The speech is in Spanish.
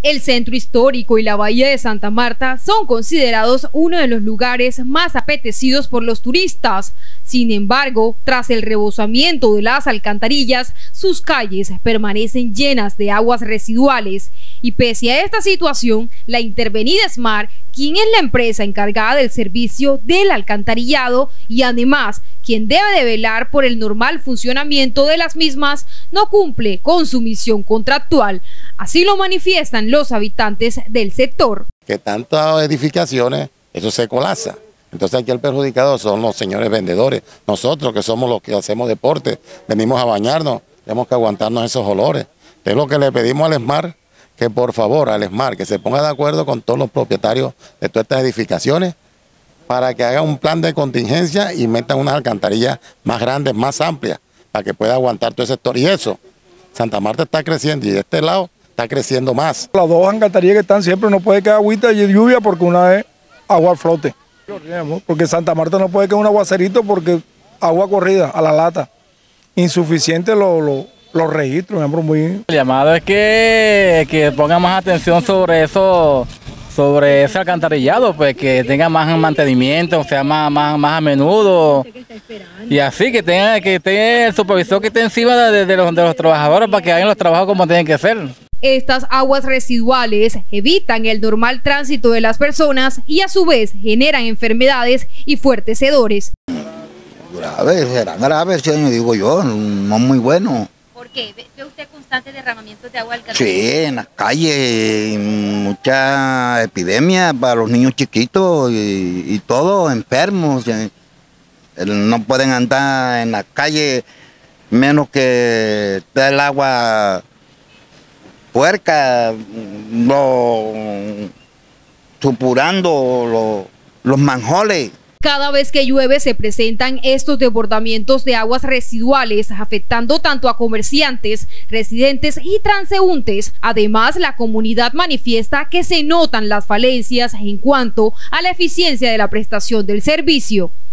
El centro histórico y la bahía de Santa Marta son considerados uno de los lugares más apetecidos por los turistas. Sin embargo, tras el rebosamiento de las alcantarillas, sus calles permanecen llenas de aguas residuales. Y pese a esta situación, la intervenida SMART, quien es la empresa encargada del servicio del alcantarillado y además quien debe de velar por el normal funcionamiento de las mismas, no cumple con su misión contractual. Así lo manifiestan los habitantes del sector. Que tantas edificaciones, eso se colapsa. Entonces aquí el perjudicado son los señores vendedores. Nosotros que somos los que hacemos deporte, venimos a bañarnos, tenemos que aguantarnos esos olores. Es lo que le pedimos al SMART, que por favor al SMART que se ponga de acuerdo con todos los propietarios de todas estas edificaciones para que haga un plan de contingencia y metan unas alcantarillas más grandes, más amplias, para que pueda aguantar todo ese sector. Y eso, Santa Marta está creciendo y de este lado está creciendo más. Las dos alcantarillas que están siempre no puede quedar agüita y lluvia porque una es agua al flote. Porque Santa Marta no puede quedar un aguacerito porque agua corrida a la lata. Insuficiente los registros, por ejemplo, muy... El llamado es que pongan más atención sobre eso, sobre ese alcantarillado, pues que tenga más mantenimiento, o sea, más a menudo. Y así que tenga el supervisor que esté encima de los trabajadores para que hagan los trabajos como tienen que ser. Estas aguas residuales evitan el normal tránsito de las personas y a su vez generan enfermedades y fuertes hedores. Graves, serán graves, digo yo, no muy bueno. ¿Por qué? ¿Ve usted constantes derramamientos de agua al canal? Sí, en las calles, mucha epidemia para los niños chiquitos y todos enfermos. No pueden andar en la calle menos que el agua puerca, supurando los manjoles. Cada vez que llueve se presentan estos desbordamientos de aguas residuales, afectando tanto a comerciantes, residentes y transeúntes. Además, la comunidad manifiesta que se notan las falencias en cuanto a la eficiencia de la prestación del servicio.